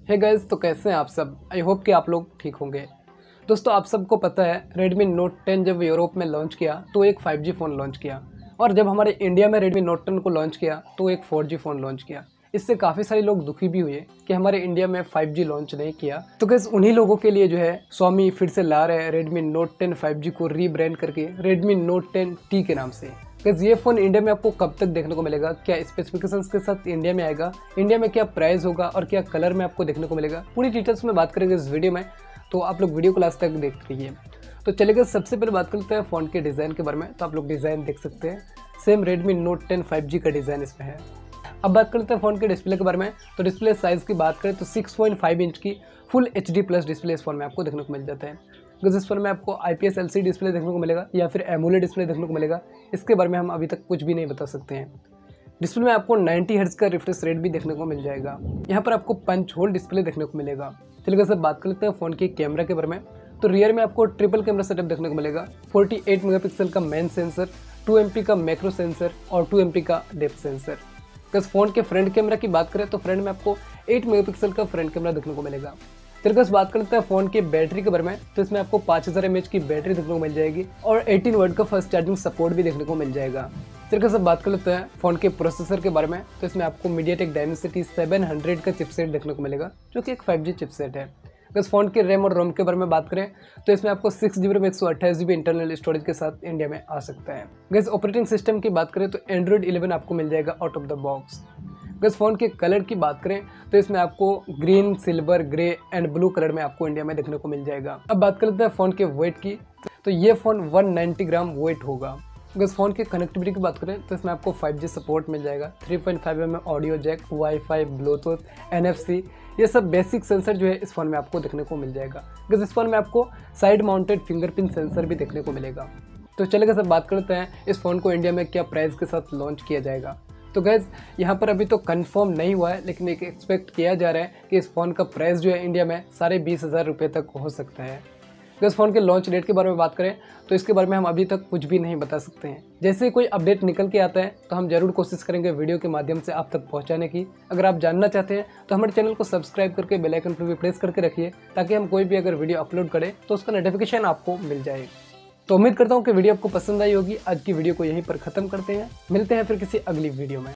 Hey guys, तो कैसे हैं आप सब। आई होप कि आप लोग ठीक होंगे। दोस्तों, आप सबको पता है Redmi Note 10 जब यूरोप में लॉन्च किया तो एक 5G फ़ोन लॉन्च किया, और जब हमारे इंडिया में Redmi Note 10 को लॉन्च किया तो एक 4G फ़ोन लॉन्च किया। इससे काफ़ी सारे लोग दुखी भी हुए कि हमारे इंडिया में 5G लॉन्च नहीं किया। तो गाइस, उन्हीं लोगों के लिए जो है Xiaomi फिर से ला रहे हैं Redmi Note 10 5G को रीब्रांड करके Redmi Note 10T के नाम से। गाइस, ये फ़ोन इंडिया में आपको कब तक देखने को मिलेगा, क्या स्पेसिफिकेशंस के साथ इंडिया में आएगा, इंडिया में क्या प्राइस होगा और क्या कलर में आपको देखने को मिलेगा, पूरी डिटेल्स में बात करेंगे इस वीडियो में। तो आप लोग वीडियो को लास्ट तक देखते रहिए। तो चलिए सबसे पहले बात करते हैं फ़ोन के डिज़ाइन के बारे में। तो आप लोग डिज़ाइन देख सकते हैं, सेम Redmi Note 10 5G का डिज़ाइन इसमें है। अब बात करते हैं फ़ोन के डिस्प्ले के बारे में। तो डिस्प्ले साइज़ की बात करें तो 6.5 इंच की फुल HD प्लस डिस्प्ले इस फोन में आपको देखने को मिल जाता है। बिकॉज इस फोन में आपको IPS LCD डिस्प्ले देखने को मिलेगा या फिर एमोलेड डिस्प्ले देखने को मिलेगा, इसके बारे में हम अभी तक कुछ भी नहीं बता सकते हैं। डिस्प्ले में आपको 90 हर्ट्ज का रिफ्रेश रेट भी देखने को मिल जाएगा। यहाँ पर आपको पंच होल डिस्प्ले देखने को मिलेगा। चलिए सब बात कर लेते हैं फ़ोन के कैमरा के बारे में। तो रियर में आपको ट्रिपल कैमरा सेटअप देखने को मिलेगा। 48 मेगापिक्सल का मेन सेंसर, 2 MP का मैक्रो सेंसर और 2 MP का डेप्थ सेंसर। बस फ़ोन के फ्रंट कैमरा की बात करें तो फ्रंट में आपको 8 मेगापिक्सल का फ्रंट कैमरा देखने को मिलेगा। फिर बस बात करते हैं फ़ोन की बैटरी के बारे में। तो इसमें आपको 5000 mAh की बैटरी देखने को मिल जाएगी और 18 वाट का फास्ट चार्जिंग सपोर्ट भी देखने को मिल जाएगा। फिर सब बात कर लेते हैं फ़ोन के प्रोसेसर के बारे में। तो इसमें आपको MediaTek Dimensity 700 का चिपसेट देखने को मिलेगा, जो कि एक 5G चिपसेट है। बस फ़ोन के रैम और रोम के बारे में बात करें तो इसमें आपको 6GB RAM 128GB internal storage के साथ इंडिया में आ सकता है। गैस ऑपरेटिंग सिस्टम की बात करें तो Android 11 आपको मिल जाएगा आउट ऑफ द बॉक्स। गैस फ़ोन के कलर की बात करें तो इसमें आपको green, silver, grey and blue colour में आपको इंडिया में देखने को मिल जाएगा। अब बात कर लेते हैं फ़ोन के वेट की। तो ये फ़ोन 190 ग्राम वेट होगा। गैस फ़ोन के कनेक्टिविटी की बात करें तो इसमें आपको 5G सपोर्ट मिल जाएगा, 3.5 mm audio jack, WiFi, Bluetooth, NFC, ये सब बेसिक सेंसर जो है इस फ़ोन में आपको देखने को मिल जाएगा। गैस इस फ़ोन में आपको साइड माउंटेड फिंगरप्रिंट सेंसर भी देखने को मिलेगा। तो चलिए सब बात करते हैं इस फ़ोन को इंडिया में क्या प्राइस के साथ लॉन्च किया जाएगा। तो गैस यहाँ पर अभी तो कंफर्म नहीं हुआ है, लेकिन एक एक्सपेक्ट किया जा रहा है कि इस फ़ोन का प्राइस जो है इंडिया में 20,500 रुपये तक हो सकता है। इस फ़ोन के लॉन्च डेट के बारे में बात करें तो इसके बारे में हम अभी तक कुछ भी नहीं बता सकते हैं। जैसे कोई अपडेट निकल के आता है तो हम जरूर कोशिश करेंगे वीडियो के माध्यम से आप तक पहुंचाने की। अगर आप जानना चाहते हैं तो हमारे चैनल को सब्सक्राइब करके बेल आइकन पर भी प्रेस करके रखिए, ताकि हम कोई भी अगर वीडियो अपलोड करें तो उसका नोटिफिकेशन आपको मिल जाए। तो उम्मीद करता हूँ कि वीडियो आपको पसंद आई होगी। आज की वीडियो को यहीं पर ख़त्म करते हैं, मिलते हैं फिर किसी अगली वीडियो में।